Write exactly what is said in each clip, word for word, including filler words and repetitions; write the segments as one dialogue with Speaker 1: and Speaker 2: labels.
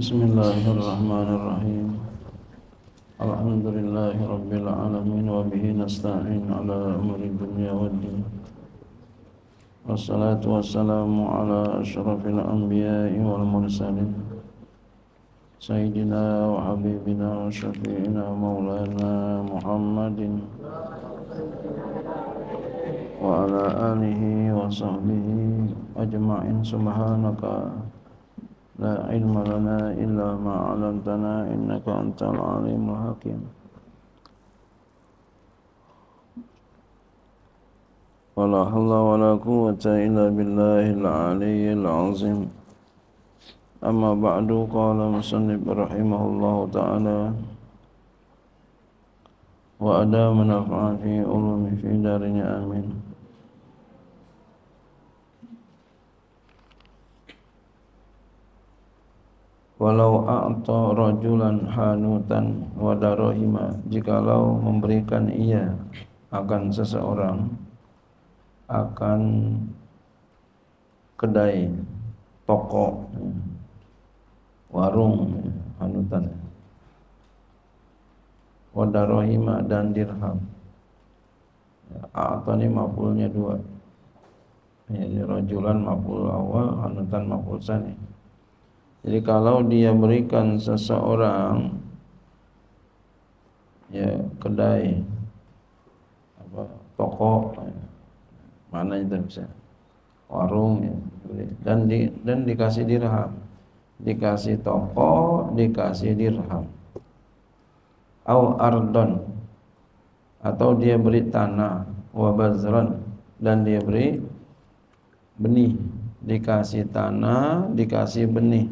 Speaker 1: Bismillahirrahmanirrahim. Alhamdulillahi rabbil alamin wa bihi nasta'in ala umuri dunya waddin. Wassalatu wassalamu ala asyrafil anbiya'i wal mursalin Sayyidina wa habibina wa syafi'ina maulana Muhammadin wa ala alihi wa sahbihi ajma'in. Subhanaka la ilma lana illa ma 'allamtana innaka antal alimul hakim. Wala haula wala quwwata illa billahil aliyyil azim. Amma ba'du, qala musannif rahimahullahu ta'ala wa adama naf'a fi ulumi fi darin amin. Walau a'ta rajulan hanutan wa darahima, jikalau memberikan ia akan seseorang akan kedai, toko, warung, hanutan, wa darahima dan dirham. A'ta ni maf'ulnya dua, jadi rajulan maf'ul awal, hanutan maf'ul tsani. Jadi kalau dia berikan seseorang ya kedai, apa, toko, mana itu bisa, warung ya, dan di, dan dikasih dirham, dikasih toko, dikasih dirham. Au ardon, atau dia beri tanah, wa bazran, dan dia beri benih, dikasih tanah, dikasih benih.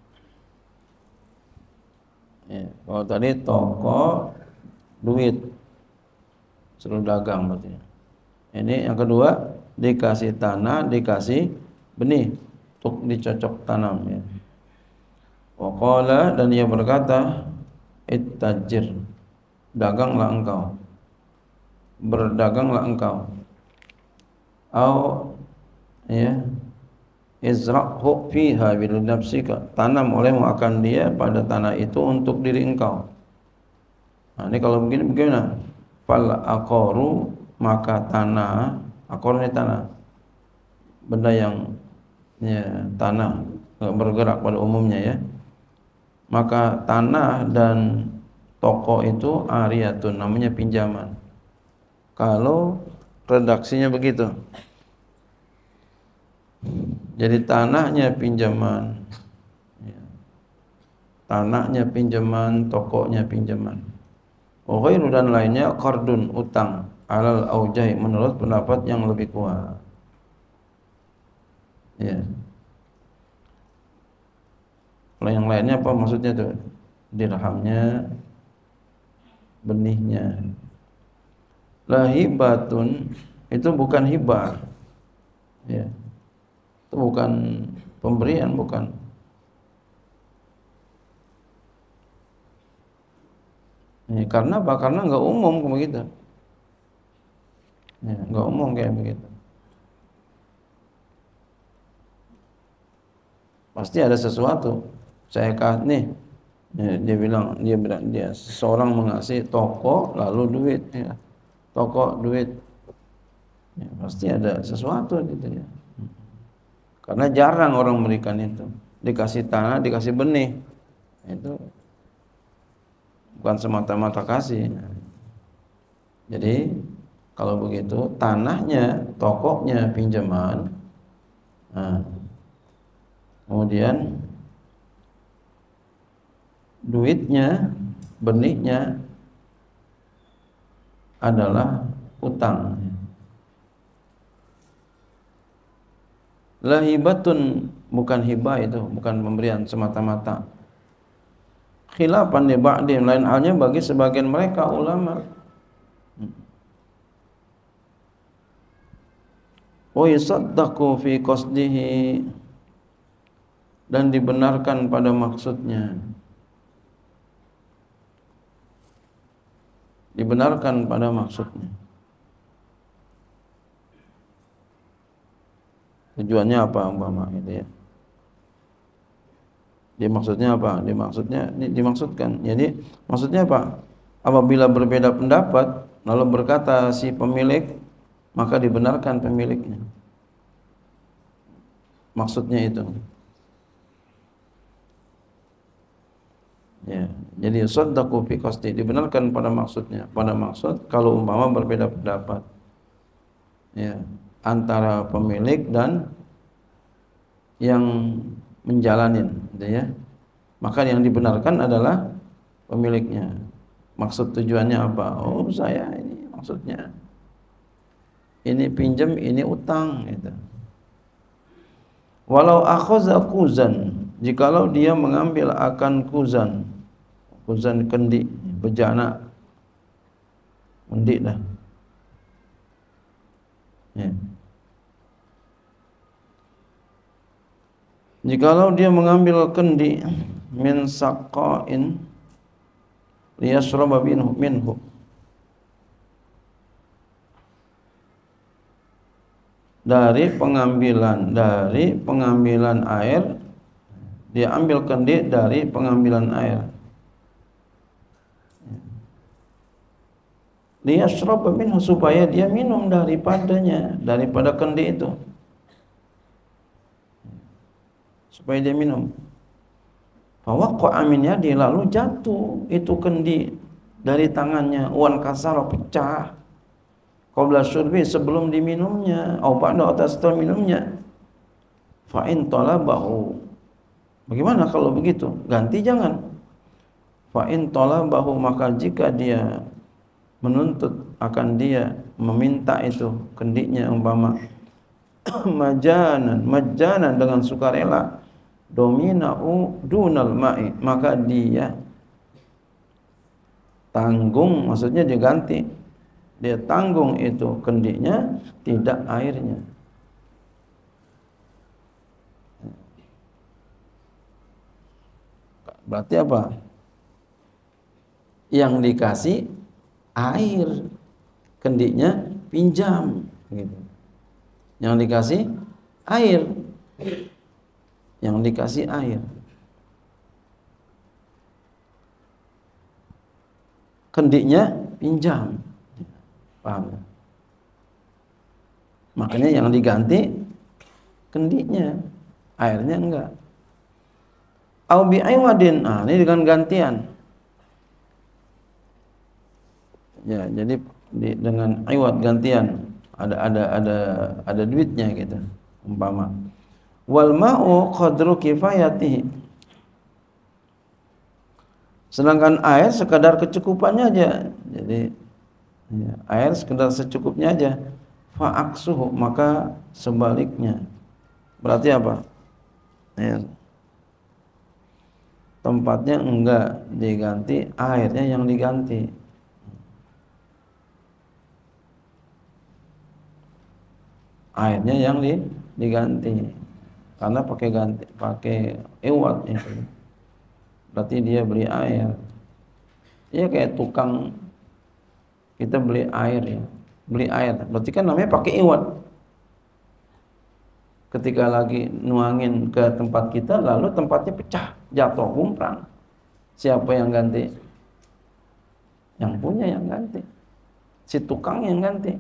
Speaker 1: Ya, kalau tadi toko, duit, suruh dagang berarti. Ini yang kedua, dikasih tanah, dikasih benih untuk dicocok tanam ya. Wa qala, dan ia berkata, ittajir, daganglah engkau, berdaganglah engkau. Au ya, izra'hu fiha bil nafsika, tanam olehmu akan dia pada tanah itu untuk diri engkau. Nah, ini kalau begini bagaimana? Fal aqaru, maka tanah, aqar ini tanah, benda yang ya, tanah bergerak pada umumnya ya. Maka tanah dan toko itu ariyatun, namanya pinjaman. Kalau redaksinya begitu. Jadi tanahnya pinjaman, ya. Tanahnya pinjaman, tokonya pinjaman. Wa ghairu, dan lainnya qardun, utang, alal aujahi, menurut pendapat yang lebih kuat. Ya. Kalau yang lainnya apa maksudnya tuh? Dirhamnya, benihnya. Lahibatun, itu bukan hibah. Ya. Itu bukan pemberian, bukan. Ya, karena apa? Karena enggak umum begitu. Ya, enggak umum kayak begitu. Pasti ada sesuatu. Saya kasih nih, ya, dia bilang, dia bilang, dia seseorang mengasih toko lalu duit, ya. Toko duit, ya, pasti ada sesuatu gitu ya. Karena jarang orang memberikan itu. Dikasih tanah, dikasih benih, itu bukan semata-mata kasih. Jadi kalau begitu, tanahnya, tokonya pinjaman, nah, kemudian duitnya, benihnya adalah utang. Lahibatun, bukan hibah, itu bukan pemberian semata-mata. Khilafan li ba'dihim, lain halnya bagi sebagian mereka ulama. Wa yusaddaqu fi qasdihi, dan dibenarkan pada maksudnya. Dibenarkan pada maksudnya. Tujuannya apa umpama gitu ya. Dia maksudnya apa? Dia maksudnya dimaksudkan. Jadi maksudnya apa? Apabila berbeda pendapat lalu berkata si pemilik, maka dibenarkan pemiliknya. Maksudnya itu. Ya, jadi saddaqu fi qasdi, dibenarkan pada maksudnya. Pada maksud kalau umpama berbeda pendapat. Ya, antara pemilik dan yang menjalanin, gitu ya. Maka yang dibenarkan adalah pemiliknya. Maksud tujuannya apa? Oh, saya ini maksudnya ini pinjam, ini utang, gitu. Walau akhadha kuzan, jikalau dia mengambil akan kuzan, kuzan kendi, bejana, kendi dah. Ya. Jikalau dia mengambil kendi min saqain liyashraba minhu minhu, dari pengambilan dari pengambilan air, dia ambil kendi dari pengambilan air, liyashraba minhu, supaya dia minum daripadanya, daripada kendi itu, supaya dia minum. Fawaqa'a min yadi, lalu jatuh itu kendi dari tangannya, wan kasara, pecah, qabla syurbi, sebelum diminumnya, atau pada atau setelah minumnya. Fa in talabahu, bagaimana kalau begitu? Ganti jangan. Fa in talabahu, maka jika dia menuntut akan dia, meminta itu kendinya umpama majanan majanan dengan sukarela, dominau dunal ma'i, maka dia tanggung, maksudnya dia ganti, dia tanggung itu kendinya, tidak airnya. Berarti apa? Yang dikasih air, kendinya pinjam, gitu. Yang dikasih air, yang dikasih air, kendinya pinjam, paham? Makanya yang diganti kendinya, airnya enggak. Au bi aywadin, ah ini dengan gantian. Ya, jadi di, dengan iwad, gantian, ada ada ada ada duitnya gitu, umpama. Wal ma'u qadru kifayatihi, sedangkan air sekadar kecukupannya aja. Jadi ya, air sekadar secukupnya aja. Fa aksuhu, maka sebaliknya. Berarti apa? Ya, tempatnya enggak diganti, airnya yang diganti. Airnya yang di, diganti, karena pakai ganti, pakai iwat itu. Berarti dia beli air. Iya kayak tukang kita beli air ya, beli air. Berarti kan namanya pakai iwat. Ketika lagi nuangin ke tempat kita, lalu tempatnya pecah, jatuh, kumprang. Siapa yang ganti? Yang punya yang ganti. Si tukang yang ganti.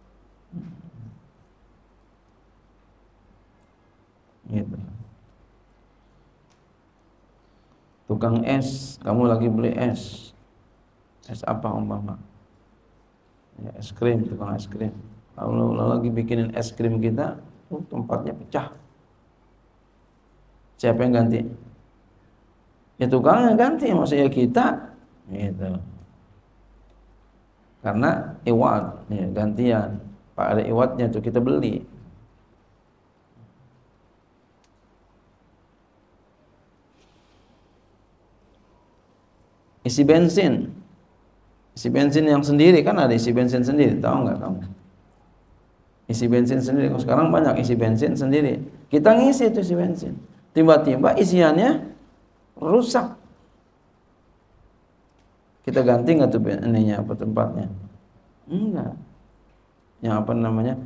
Speaker 1: Gitu. Tukang es, kamu lagi beli es. Es apa umpama? Ya, es krim, tukang es krim. Kalau lagi bikinin es krim kita, uh, tempatnya pecah. Siapa yang ganti? Ya tukang yang ganti, maksudnya kita. Gitu. Karena iwat, ya, gantian. Pak ada iwatnya tuh kita beli. Isi bensin, isi bensin yang sendiri, kan ada isi bensin sendiri, tahu nggak kamu? Isi bensin sendiri, sekarang banyak isi bensin sendiri. Kita ngisi itu isi bensin, tiba-tiba isiannya rusak. Kita ganti nggak tuh ininya, apa tempatnya? Enggak. Yang apa namanya?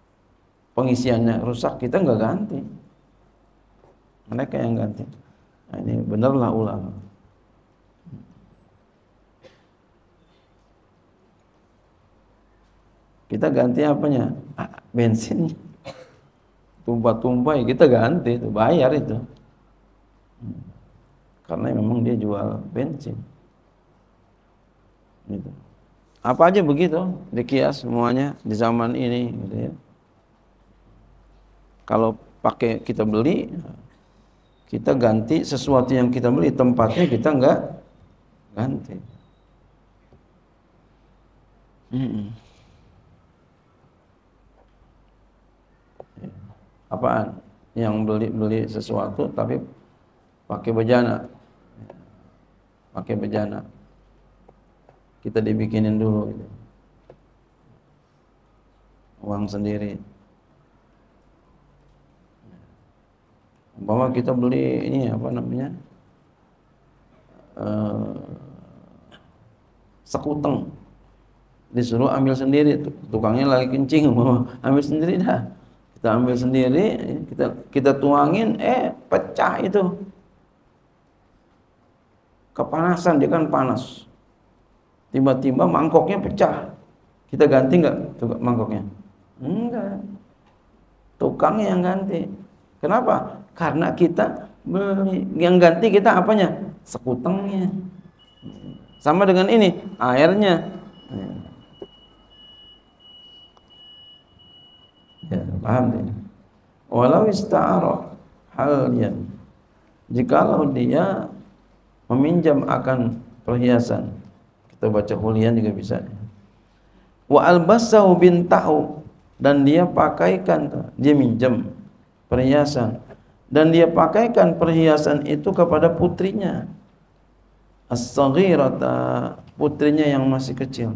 Speaker 1: Pengisiannya rusak, kita nggak ganti. Mereka yang ganti. Nah, ini benarlah ulama. Kita ganti apanya? Ah, bensin. Tumpah-tumpah ya kita ganti itu, bayar itu. Karena memang dia jual bensin. Gitu. Apa aja begitu, dikias semuanya di zaman ini gitu ya. Kalau pakai kita beli, kita ganti sesuatu yang kita beli, tempatnya kita enggak ganti. Hmm. Apaan? Yang beli-beli sesuatu tapi pakai bejana. Pakai bejana. Kita dibikinin dulu gitu. Uang sendiri. Bahwa kita beli ini apa namanya? Uh, sekuteng. Disuruh ambil sendiri, tukangnya lagi kencing, ambil sendiri dah. Kita ambil sendiri, kita kita tuangin, eh pecah itu. Kepanasan, dia kan panas. Tiba-tiba mangkoknya pecah. Kita ganti enggak mangkoknya? Enggak. Tukangnya yang ganti. Kenapa? Karena kita beli. Yang ganti kita apanya? Sekutengnya. Sama dengan ini, airnya. Ya, paham ya? Walau ista'ara halian. Jikalau dia meminjam akan perhiasan, kita baca hulian juga bisa. Wa albasahu bintahu, dan dia pakaikan, dia minjam perhiasan dan dia pakaikan perhiasan itu kepada putrinya as-saghirata, putrinya yang masih kecil.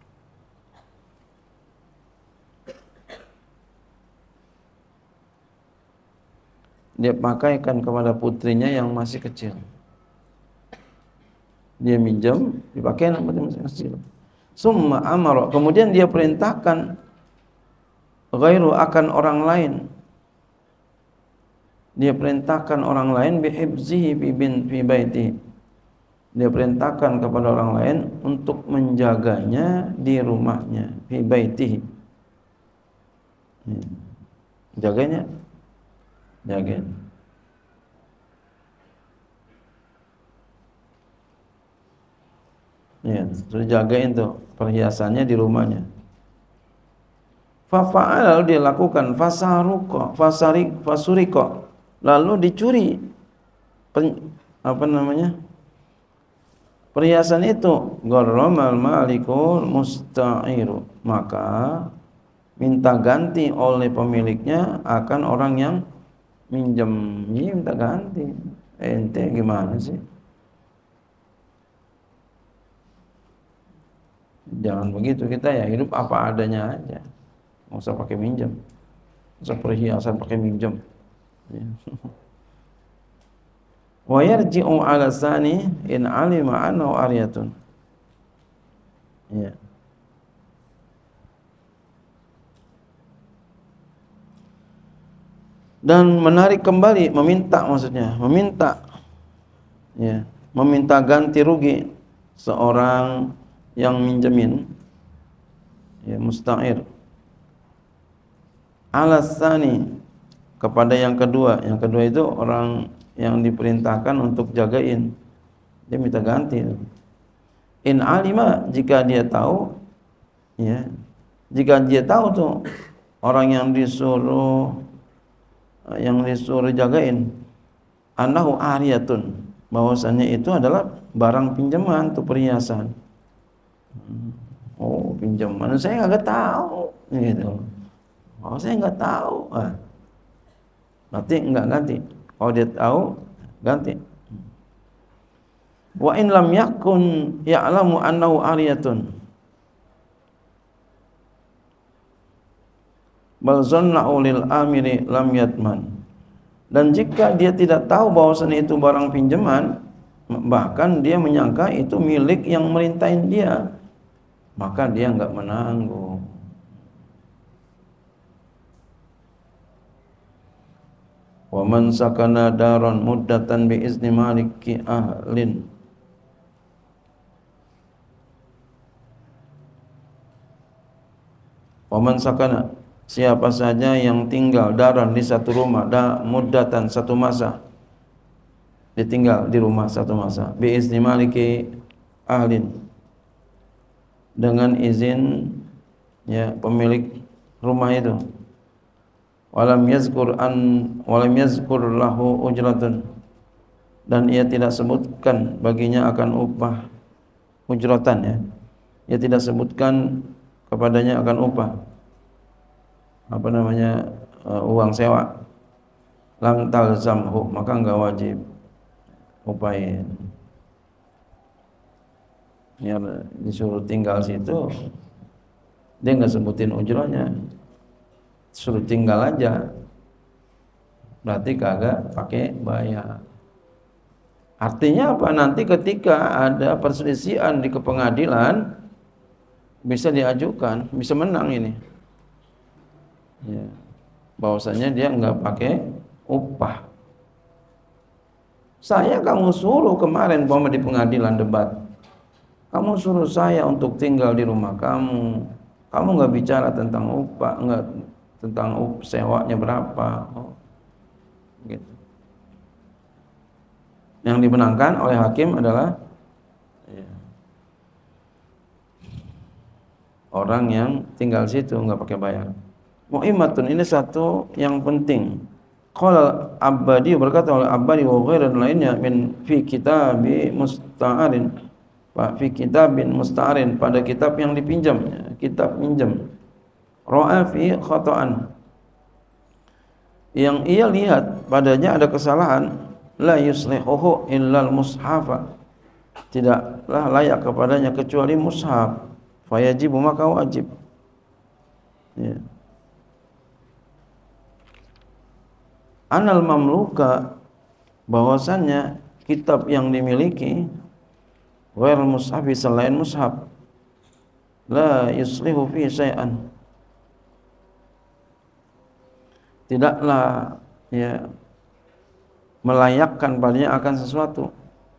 Speaker 1: Dia pakaikan kepada putrinya yang masih kecil. Dia minjam, dipakai sama dia masih kecil. Summa amara, kemudian dia perintahkan ghairu akan orang lain. Dia perintahkan orang lain bihibzihi fi bin fi baiti. Dia perintahkan kepada orang lain untuk menjaganya di rumahnya, fi baitihi. Jaganya, jagain. Ya, sudah jagain tuh perhiasannya di rumahnya. Fafa'al, lalu dia lakukan, fasaruqa, fasarik, fasuriko, lalu dicuri. Pen, apa namanya? Perhiasan itu, gharramal malikul musta'iru, maka minta ganti oleh pemiliknya akan orang yang minjem. Ini minta ganti. Ente gimana sih? Jangan begitu, kita ya hidup apa adanya aja. Nggak usah pakai minjem. Nggak usah perhiasan pakai minjem. Wa yarji'u 'ala sani in 'alima annahu ariyatun. Ya. Dan menarik kembali, meminta maksudnya, meminta ya, meminta ganti rugi seorang yang minjemin, ya, musta'ir, alasani, kepada yang kedua. Yang kedua itu orang yang diperintahkan untuk jagain, dia minta ganti. In alima, jika dia tahu, ya, jika dia tahu tuh orang yang disuruh yang disuruh jagain, annahu ariyatun, bahwasannya itu adalah barang pinjaman, tuh perhiasan. Oh, pinjaman, saya nggak tahu, gitu. Oh, saya nggak tahu. Ah, berarti nggak ganti. Kalau dia tahu, ganti. Wa in lam yakun ya'lamu annahu ariyatun, bal zanna'u lil amiri lam yatman. Dan jika dia tidak tahu bahwasanya itu barang pinjaman, bahkan dia menyangka itu milik yang merintahin dia, maka dia enggak menanggung. Wa man sakana daran muddatan bi izni maliki ahlin. Wa man sakana, siapa saja yang tinggal daran di satu rumah, da muddatan satu masa, ditinggal di rumah satu masa, bi izni maliki ahlin, dengan izin ya pemilik rumah itu. Walam yazkur an walam yazkur lahu ujratun, dan ia tidak sebutkan baginya akan upah ujratan, ya. Ia tidak sebutkan kepadanya akan upah, apa namanya, uh, uang sewa. Lam talzamhu, maka enggak wajib upahin. Ya, disuruh tinggal situ, dia enggak sebutin ujrahnya, suruh tinggal aja, berarti kagak pakai bayar. Artinya apa? Nanti ketika ada perselisihan di kepengadilan bisa diajukan, bisa menang ini. Ya, bahwasanya dia enggak pakai upah. Saya kamu suruh kemarin bahwa di pengadilan debat, kamu suruh saya untuk tinggal di rumah kamu, kamu enggak bicara tentang upah, enggak tentang up, sewanya berapa, oh, gitu. Yang dimenangkan oleh hakim adalah ya, orang yang tinggal situ enggak pakai bayar. Mu'immatun, ini satu yang penting. Qala Abbadi, berkata oleh Abbadi wa ghairan lainnya, min fi kitabi musta'arin, Pak, fi kitabin musta'arin, pada kitab yang dipinjam, kitab pinjam. Ra'a fi khata'an, yang ia lihat padanya ada kesalahan, la yuslihuhu illal mushafa, tidaklah layak kepadanya kecuali mushaf, fayajibu, maka wajib, ya. Anal mamluka, bahwasannya kitab yang dimiliki, ghair mushafi, selain mushaf, la yuslihu fi syai'an, tidaklah ya melayakkan padanya akan sesuatu,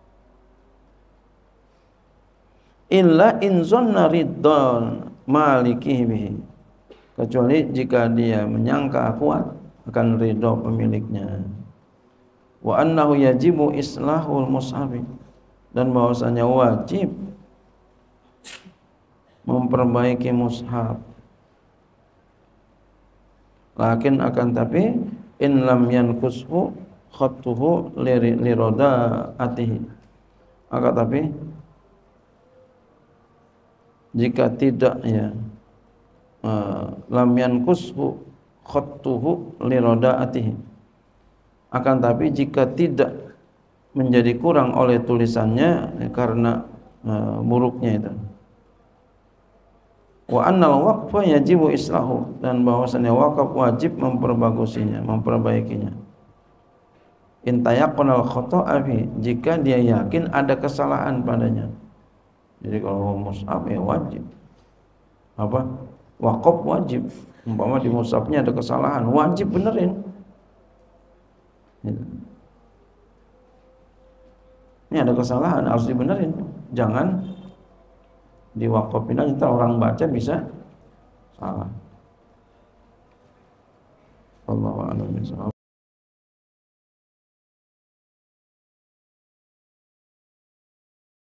Speaker 1: illa in zanna riddan malikihi bihi, kecuali jika dia menyangka kuat akan ridha pemiliknya. Wa annahu yajibu islahul mushafi, dan bahwasanya wajib memperbaiki mushaf. Lakin akan tapi in lam yankushu khattuhu lirodaatihi, akan tapi jika tidak, ya, uh, lam yankushu khattuhu lirodaatihi, akan tapi jika tidak menjadi kurang oleh tulisannya, ya, karena uh, buruknya itu. Wa annal waqfa yajibu islahu, dan bahwasanya wakaf wajib memperbagusinya, memperbaikinya. In tayaqqanal khata'a fi, jika dia yakin ada kesalahan padanya. Jadi kalau mushaf ya wajib apa? Wakaf wajib. Umpama di mushafnya ada kesalahan, wajib benerin. Ini ada kesalahan, harus dibenerin. Jangan diwakafin aja, ntar orang baca bisa salah. Allahu a'lam bishawab.